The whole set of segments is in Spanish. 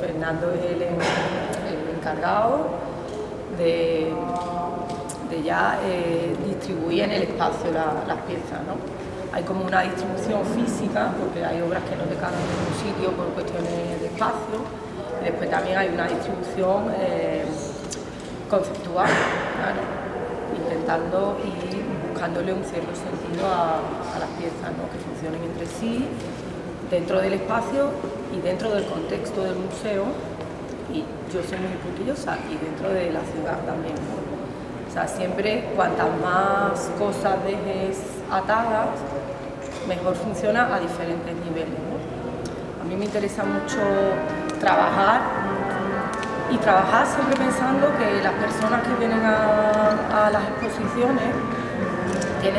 Fernando es el encargado de ya distribuir en el espacio las piezas, ¿no? Hay como una distribución física, porque hay obras que no te caben en un sitio por cuestiones de espacio, y después también hay una distribución conceptual, claro, intentando y buscándole un cierto sentido a las piezas, ¿no? Que funcionen entre sí, dentro del espacio y dentro del contexto del museo, y yo soy muy puntillosa, y dentro de la ciudad también, ¿no? O sea, siempre cuantas más cosas dejes atadas, mejor funciona a diferentes niveles, ¿no? A mí me interesa mucho trabajar siempre pensando que las personas que vienen a las exposiciones tienen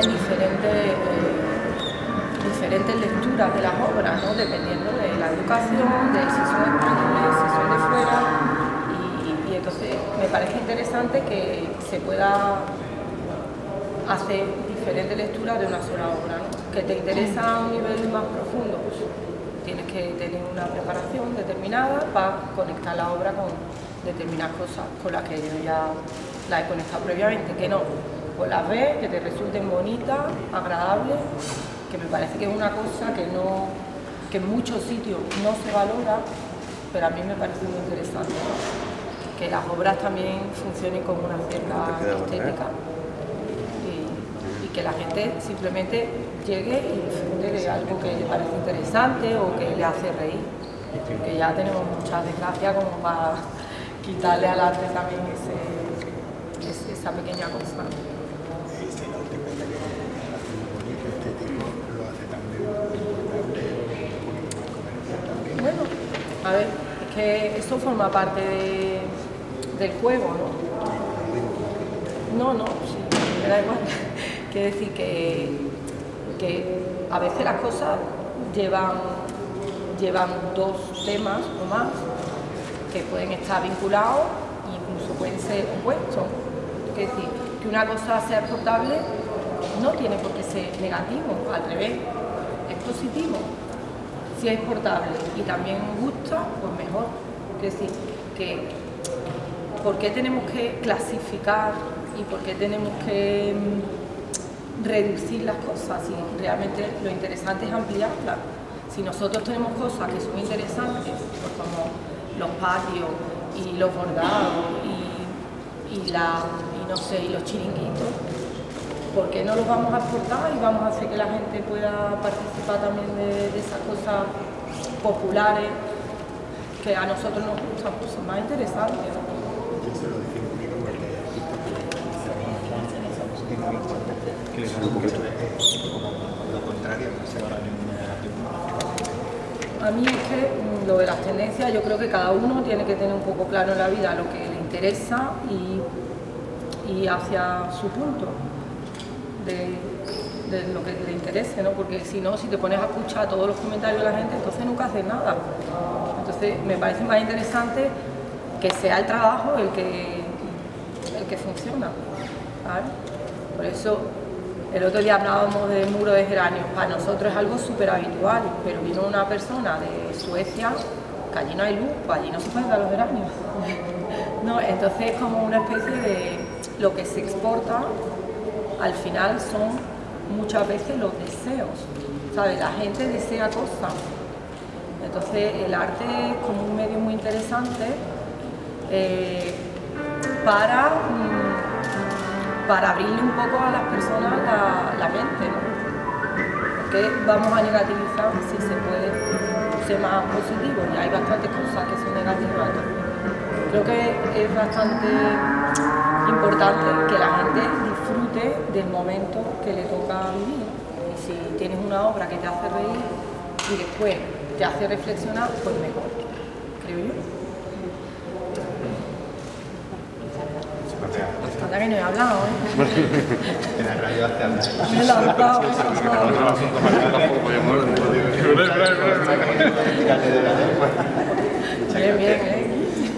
diferentes lecturas de las obras, ¿no? Dependiendo de la educación, de si son españoles, si son de fuera, y entonces me parece interesante que se pueda hacer diferentes lecturas de una sola obra, ¿no? Que te interesa a un nivel más profundo, pues tienes que tener una preparación determinada para conectar la obra con determinadas cosas con las que yo ya la he conectado previamente, que no, pues las ves, que te resulten bonitas, agradables, que me parece que es una cosa que en muchos sitios no se valora, pero a mí me parece muy interesante, ¿no? Que las obras también funcionen con una cierta estética y que la gente simplemente llegue y disfrute de algo que le parece interesante o que le hace reír, que ya tenemos mucha desgracia como para quitarle al arte también esa pequeña cosa. Bueno, a ver, es que eso forma parte del juego, ¿no? No, sí, me da igual. Quiere decir que a veces las cosas llevan dos temas o más que pueden estar vinculados e incluso pueden ser opuestos. Es decir, que una cosa sea exportable no tiene por qué ser negativo, al revés, es positivo. Si es exportable y también gusta, pues mejor. Es decir, que ¿por qué tenemos que clasificar y por qué tenemos que reducir las cosas? Si realmente lo interesante es ampliarlas. Si nosotros tenemos cosas que son interesantes, pues como los patios y los bordados y no sé, y los chiringuitos, ¿por qué no los vamos a exportar y vamos a hacer que la gente pueda participar también de esas cosas populares que a nosotros nos gustan? Pues son más interesantes, ¿no? A mí es que lo de las tendencias, yo creo que cada uno tiene que tener un poco claro en la vida lo que le interesa y hacia su punto de lo que le interese, ¿no? Porque si no, si te pones a escuchar todos los comentarios de la gente, entonces nunca haces nada. Entonces me parece más interesante que sea el trabajo el que funciona, ¿vale? Por eso el otro día hablábamos del muro de geranios. Para nosotros es algo súper habitual, pero vino una persona de Suecia, que allí no hay luz, pues allí no se pueden dar los geranios. No, entonces es como una especie de lo que se exporta, al final son muchas veces los deseos, ¿sabes? La gente desea cosas. Entonces el arte es como un medio muy interesante para abrirle un poco a las personas la mente, ¿no? Porque vamos a negativizar si se puede ser más positivo, y hay bastantes cosas que son negativas. Creo que es bastante importante que la gente disfrute del momento que le toca vivir. Y si tienes una obra que te hace reír y después te hace reflexionar, pues mejor, creo yo. Hasta que no he hablado, ¿eh? En la radio hace hablar. Me he lanzado. Bien, bien, ¿eh?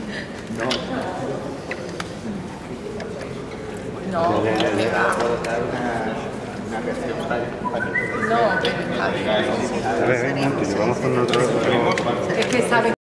No, no, que va. No, que va. A ver, venga, que llevamos con nosotros. Es que sabe